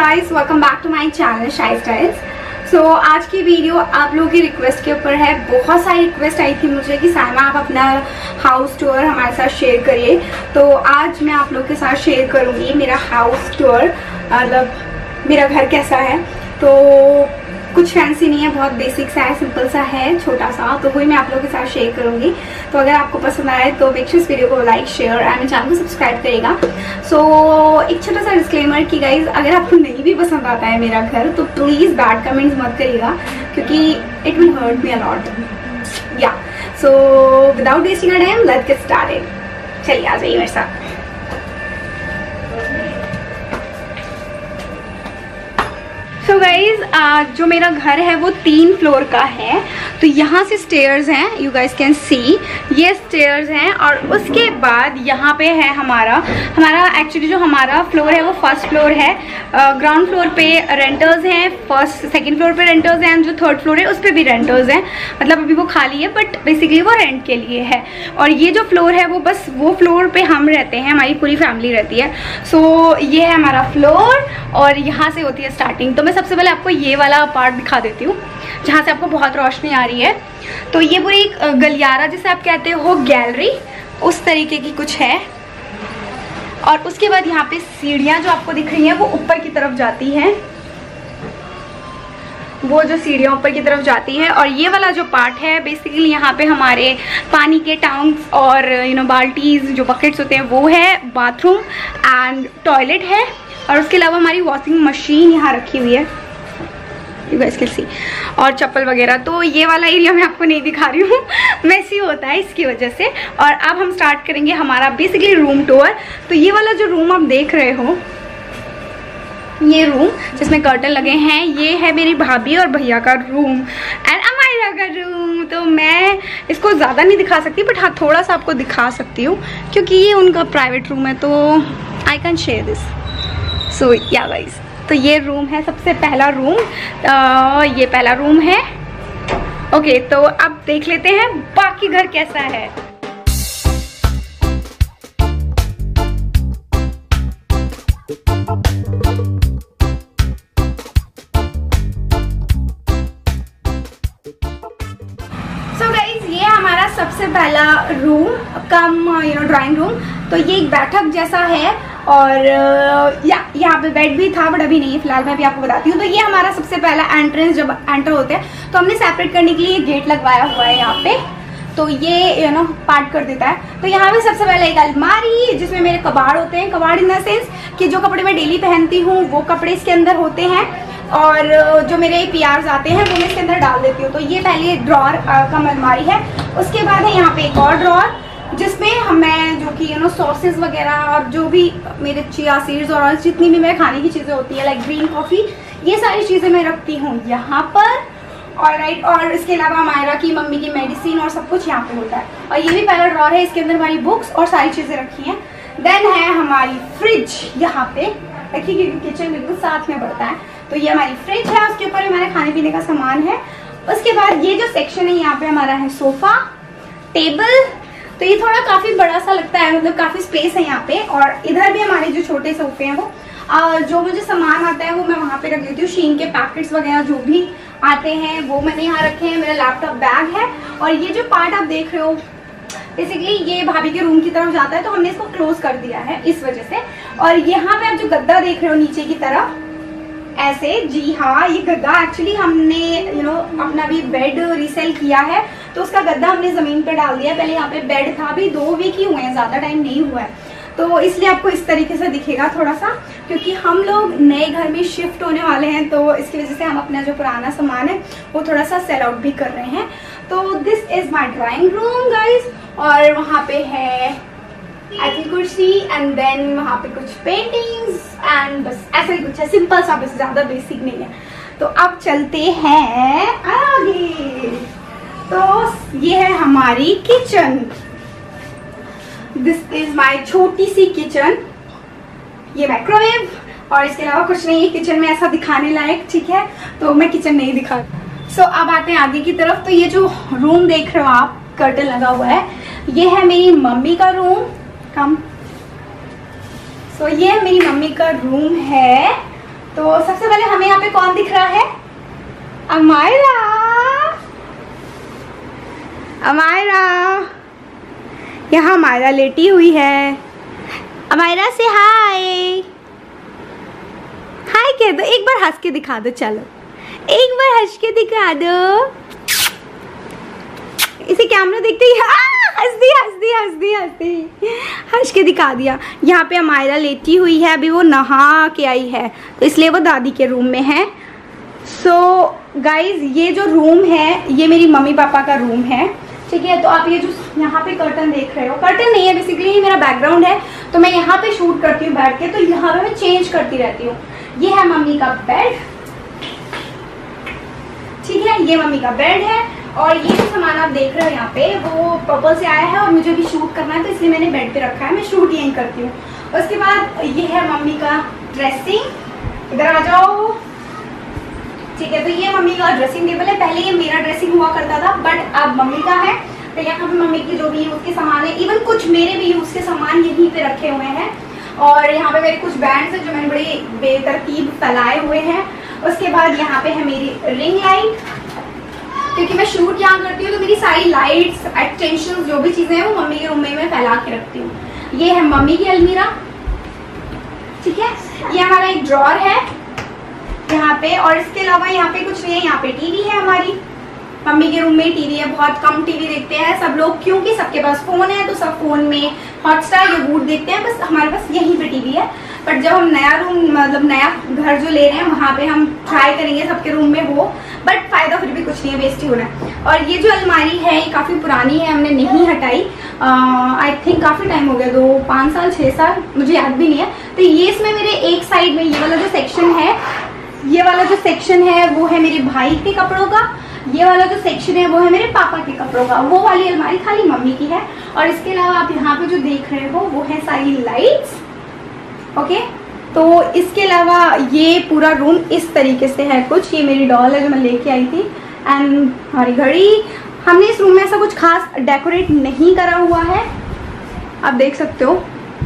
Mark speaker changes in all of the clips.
Speaker 1: Guys, welcome back to my channel Shai styles. So आज की video आप लोगों की रिक्वेस्ट के ऊपर है। बहुत सारी रिक्वेस्ट आई थी मुझे कि साइमा आप अपना हाउस टूर हमारे साथ शेयर करिए, तो आज मैं आप लोगों के साथ शेयर करूंगी मेरा हाउस टूर, मतलब मेरा घर कैसा है। तो कुछ फैंसी नहीं है, बहुत बेसिक सा है, सिंपल सा है, छोटा सा, तो वही मैं आप लोगों के साथ शेयर करूंगी। तो अगर आपको पसंद आए तो मेक श्योर इस वीडियो को लाइक शेयर एंड चैनल को सब्सक्राइब करिएगा। सो एक छोटा सा डिस्क्लेमर कि गाइज अगर आपको नहीं भी पसंद आता है मेरा घर तो प्लीज बैड कमेंट्स मत करिएगा, क्योंकि it will hurt me a lot. Yeah so without wasting a time let's get started. चलिए आ जाइए मेरे साथ। तो गाइज जो मेरा घर है वो 3 फ्लोर का है। तो यहाँ से स्टेयर्स हैं, यू गाइज कैन सी, ये स्टेयर्स हैं। और उसके बाद यहाँ पे है हमारा एक्चुअली जो हमारा फ्लोर है वो फर्स्ट फ्लोर है। ग्राउंड फ्लोर पे रेंटर्स हैं, सेकंड फ्लोर पे रेंटर्स हैं, जो थर्ड फ्लोर है उस पर भी रेंटर्स हैं। मतलब अभी वो खाली है बट बेसिकली वो रेंट के लिए है। और ये जो फ्लोर है वो बस वो फ्लोर पे हम रहते हैं, हमारी पूरी फैमिली रहती है। सो ये है हमारा फ्लोर और यहाँ से होती है स्टार्टिंग। तो मैं सबसे पहले आपको ये वाला पार्ट दिखा देती हूँ जहाँ से आपको बहुत रोशनी आ रही है। तो ये पूरी एक गलियारा जिसे आप कहते हो, गैलरी, उस तरीके की कुछ है। और उसके बाद यहाँ पे सीढ़ियाँ जो आपको दिख रही हैं वो ऊपर की तरफ जाती हैं, वो जो सीढ़ियाँ ऊपर की तरफ जाती है। और ये वाला जो पार्ट है बेसिकली यहाँ पे हमारे पानी के टैंक्स और बाल्टीज जो बकेट्स होते हैं वो है, बाथरूम एंड टॉयलेट है। और उसके अलावा हमारी वॉशिंग मशीन यहाँ रखी हुई है, यू गाइस कैन सी, और चप्पल वगैरह। तो ये वाला एरिया मैं आपको नहीं दिखा रही हूँ, मैसी होता है इसकी वजह से। और अब हम स्टार्ट करेंगे हमारा बेसिकली रूम टूर। तो ये वाला जो रूम आप देख रहे हो, ये रूम जिसमें कर्टन लगे हैं, ये है मेरी भाभी और भैया का रूम एंड अमायरा का रूम। तो मैं इसको ज़्यादा नहीं दिखा सकती बट हाँ थोड़ा सा आपको दिखा सकती हूँ, क्योंकि ये उनका प्राइवेट रूम है तो I can share this. So yeah guys, तो ये रूम है सबसे पहला रूम। ये पहला रूम है। ओके, तो अब देख लेते हैं बाकी घर कैसा है। सो गाइस, ये हमारा सबसे पहला रूम कम ड्राइंग रूम। तो ये एक बैठक जैसा है और यहाँ पे बेड भी था बट अभी नहीं है फिलहाल, मैं भी आपको बताती हूँ। तो ये हमारा सबसे पहला एंट्रेंस, जब एंटर होते हैं तो हमने सेपरेट करने के लिए गेट लगवाया हुआ है यहाँ पे, तो ये पार्ट कर देता है। तो यहाँ पे सबसे पहले एक अलमारी जिसमें मेरे कबाड़ होते हैं, कबाड़ इन द सेंस कि जो कपड़े मैं डेली पहनती हूँ वो कपड़े इसके अंदर होते हैं, और जो मेरे पीआर्स आते हैं वो मैं इसके अंदर डाल देती हूँ। तो ये पहले ड्रॉर कम अलमारी है। उसके बाद है यहाँ पे एक और ड्रॉर जिसमें मैं जो कि सॉसेस वगैरह और जो भी मेरे चिया सीड्स और जितनी भी मेरे खाने की चीज़ें होती है लाइक ग्रीन कॉफ़ी, ये सारी चीज़ें मैं रखती हूँ यहाँ पर। और राइट, और इसके अलावा मायरा की मम्मी की मेडिसिन और सब कुछ यहाँ पे होता है। और ये भी पहला ड्रॉर है, इसके अंदर हमारी बुक्स और सारी चीज़ें रखी हैं। देन है हमारी फ्रिज यहाँ पे रखी, क्योंकि किचन बिल्कुल साथ में पड़ता है। तो ये हमारी फ्रिज है, उसके ऊपर हमारे खाने पीने का सामान है। उसके बाद ये जो सेक्शन है यहाँ पे हमारा है सोफा, टेबल। तो ये थोड़ा काफी बड़ा सा लगता है, मतलब काफी स्पेस है यहाँ पे। और इधर भी हमारे जो छोटे सोफे हैं वो जो मुझे सामान आता है वो मैं वहाँ पे रख देती हूँ। शीन के पैकेट्स वगैरह जो भी आते हैं वो मैंने यहाँ रखे हैं। मेरा लैपटॉप बैग है। और ये जो पार्ट आप देख रहे हो बेसिकली ये भाभी के रूम की तरफ जाता है, तो हमने इसको क्लोज कर दिया है इस वजह से। और यहाँ पे आप जो गद्दा देख रहे हो नीचे की तरफ ऐसे, जी हाँ, ये गद्दा एक्चुअली हमने अपना भी बेड रीसेल किया है, तो उसका गद्दा हमने जमीन पर डाल दिया। पहले यहाँ पे बेड था, अभी 2 वीक ही हुए हैं, ज्यादा टाइम नहीं हुआ है, तो इसलिए आपको इस तरीके से दिखेगा थोड़ा सा, क्योंकि हम लोग नए घर में शिफ्ट होने वाले हैं, तो इसकी वजह से हम अपना जो पुराना सामान है वो थोड़ा सा सेल आउट भी कर रहे हैं। तो this is my drawing room guys. और वहाँ पे है कुर्सी एंड देन वहाँ पे कुछ पेंटिंग्स एंड बस ऐसा ही कुछ है, सिंपल सा, बस ज्यादा बेसिक नहीं है। तो अब चलते हैं आगे। तो ये है हमारी किचन। दिस इज माई छोटी सी किचन। ये माइक्रोवेव और इसके अलावा कुछ नहीं है किचन में ऐसा दिखाने लायक, ठीक है, तो मैं किचन नहीं दिखा। सो अब आते हैं आगे की तरफ। तो ये जो रूम देख रहे हो आप, कर्टन लगा हुआ है, ये है मेरी मम्मी का रूम। कम। सो ये मेरी मम्मी का रूम है तो सबसे पहले हमें यहाँ पे कौन दिख रहा है? अमायरा। अमायरा, यहाँ अमायरा लेटी हुई है। अमायरा से हाय। हाय कह दो, एक बार हंस के दिखा दो। चलो एक बार हंस के दिखा दो। इसे कैमरा देखते ही हंस दी हंस दी हंस दी हंस दी, हंस के दिखा दिया। यहाँ पे अमायरा लेटी हुई है, अभी वो नहा के आई है तो इसलिए वो दादी के रूम में है। सो गाइज, ये जो रूम है ये मेरी मम्मी पापा का रूम है, ठीक है। तो आप ये जो यहाँ पे कर्टन देख रहे हो, कर्टन नहीं है बेसिकली, ये मेरा बैकग्राउंड है। तो मैं यहाँ पे शूट करती हूँ बैठ के, तो यहाँ पे मैं चेंज करती रहती हूँ। ये है मम्मी का बेड, ठीक है, ये मम्मी का बेड है। और ये जो सामान आप देख रहे हो यहाँ पे वो पर्पल से आया है और मुझे भी शूट करना है तो इसलिए मैंने बेड पे रखा है, मैं शूट यहीं करती हूँ। उसके बाद ये है मम्मी का ड्रेसिंग, इधर आ जाओ, ठीक है। तो ये मम्मी का ड्रेसिंग टेबल है, पहले ये मेरा ड्रेसिंग हुआ करता था बट अब मम्मी का है। तो यहाँ पे मम्मी की जो भी यूज के सामान है, इवन कुछ मेरे भी यूज के सामान यहीं पे रखे हुए हैं। और यहाँ पे मेरे कुछ बैंड्स हैं जो मैंने बड़े बेतरतीब फैलाए हुए हैं। उसके बाद यहाँ पे है मेरी रिंग लाइट, क्योंकि मैं शूट यहाँ करती हूँ तो मेरी सारी लाइट्स, एक्सटेंशंस, जो भी चीजें हैं वो मम्मी के रूम में मैं फैला के रखती हूँ। ये है मम्मी की अलमीरा, ठीक है। ये हमारा एक ड्रॉर है यहाँ पे, और इसके अलावा यहाँ पे कुछ नहीं है। यहाँ पे टीवी है, हमारी मम्मी के रूम में टीवी है। बहुत कम टीवी देखते हैं सब लोग, क्योंकि सबके पास फोन है तो सब फोन में हॉटस्टार या वूट देखते हैं, बस हमारे पास यहीं पे टीवी है। बट जब हम नया रूम, मतलब नया घर जो ले रहे हैं वहाँ पे हम ट्राई करेंगे सबके रूम में हो, बट फायदा फिर भी कुछ नहीं है, वेस्ट ही होना है। और ये जो अलमारी है ये काफ़ी पुरानी है, हमने नहीं हटाई, आई थिंक काफ़ी टाइम हो गया, 5 साल 6 साल, मुझे याद भी नहीं है। तो ये इसमें मेरे एक साइड में ये वाला जो सेक्शन है, ये वाला जो सेक्शन है वो है मेरे भाई के कपड़ों का, ये वाला जो सेक्शन है वो है मेरे पापा के कपड़ों का, वो वाली अलमारी खाली मम्मी की है। और इसके अलावा आप यहाँ पे जो देख रहे हो वो है सारी लाइट्स, ओके। तो इसके अलावा ये पूरा रूम इस तरीके से है कुछ। ये मेरी डॉल है जो मैं लेके आई थी, एंड हमारी घड़ी। हमने इस रूम में ऐसा कुछ खास डेकोरेट नहीं करा हुआ है, आप देख सकते हो,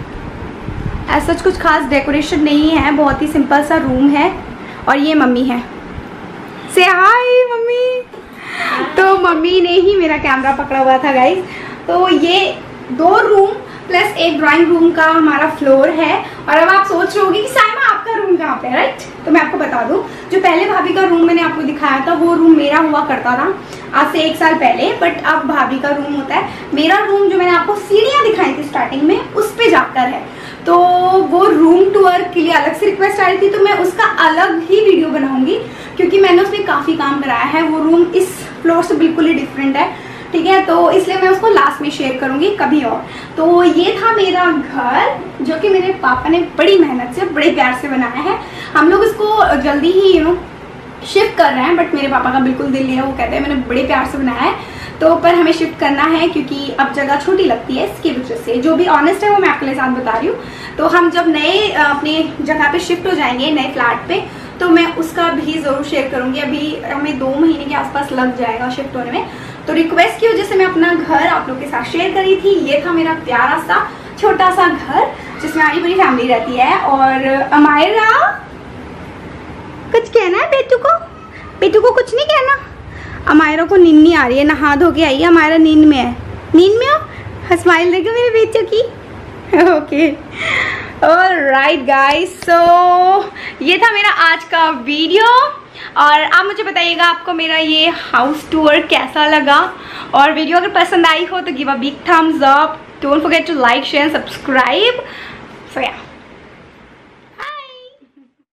Speaker 1: ऐसा कुछ खास डेकोरेशन नहीं है, बहुत ही सिंपल सा रूम है। और ये मम्मी है, से हाय मम्मी। तो मम्मी ने ही मेरा कैमरा पकड़ा हुआ था गाइस। तो ये 2 रूम प्लस एक ड्राइंग रूम का हमारा फ्लोर है। और अब आप सोच रहे होगे कि साइमा आपका रूम कहाँ पे है, राइट? तो मैं आपको बता दूं, जो पहले भाभी का रूम मैंने आपको दिखाया था वो रूम मेरा हुआ करता था आज से 1 साल पहले, बट अब भाभी का रूम होता है। मेरा रूम जो मैंने आपको सीढ़ियाँ दिखाई थी स्टार्टिंग में, उस पे जाकर है। तो वो रूम टूर के लिए अलग से रिक्वेस्ट आ रही थी, तो मैं उसका अलग ही वीडियो बनाऊंगी, क्योंकि मैंने उसमें काफ़ी काम कराया है। वो रूम इस फ्लोर से बिल्कुल ही डिफरेंट है, ठीक है। तो इसलिए मैं उसको लास्ट में शेयर करूंगी कभी और। तो ये था मेरा घर, जो कि मेरे पापा ने बड़ी मेहनत से, बड़े प्यार से बनाया है। हम लोग इसको जल्दी ही शिफ्ट कर रहे हैं, बट मेरे पापा का बिल्कुल दिल नहीं है, वो कहते हैं मैंने बड़े प्यार से बनाया है। तो पर हमें शिफ्ट करना है क्योंकि अब जगह छोटी लगती है, इसकी वजह से। जो भी ऑनेस्ट है वो मैं आपके साथ बता रही हूँ। तो हम जब नए अपनी जगह पे शिफ्ट हो जाएंगे, नए फ्लैट पे, तो मैं उसका भी ज़रूर शेयर करूँगी। अभी हमें 2 महीने के आसपास लग जाएगा शिफ्ट होने में। तो रिक्वेस्ट की वजह से मैं अपना घर आप लोग के साथ शेयर करी थी। ये था मेरा प्यारा सा छोटा सा घर जिसमें हमारी पूरी फैमिली रहती है। और अमायरा, कुछ कहना है बेटू को? बेटू को कुछ नहीं कहना? अमायरा को नींद नहीं आ रही है, नहा धो के आई है। अमायरा नींद में है, नींद में हो? स्माइल देखो मेरे बेटू की। ओके, ऑलराइट गाइस, सो ये था मेरा आज का वीडियो। और आप मुझे बताइएगा आपको मेरा ये हाउस टूर कैसा लगा। और वीडियो अगर पसंद आई हो तो give a big thumbs up. Don't forget to like, share, subscribe. So या।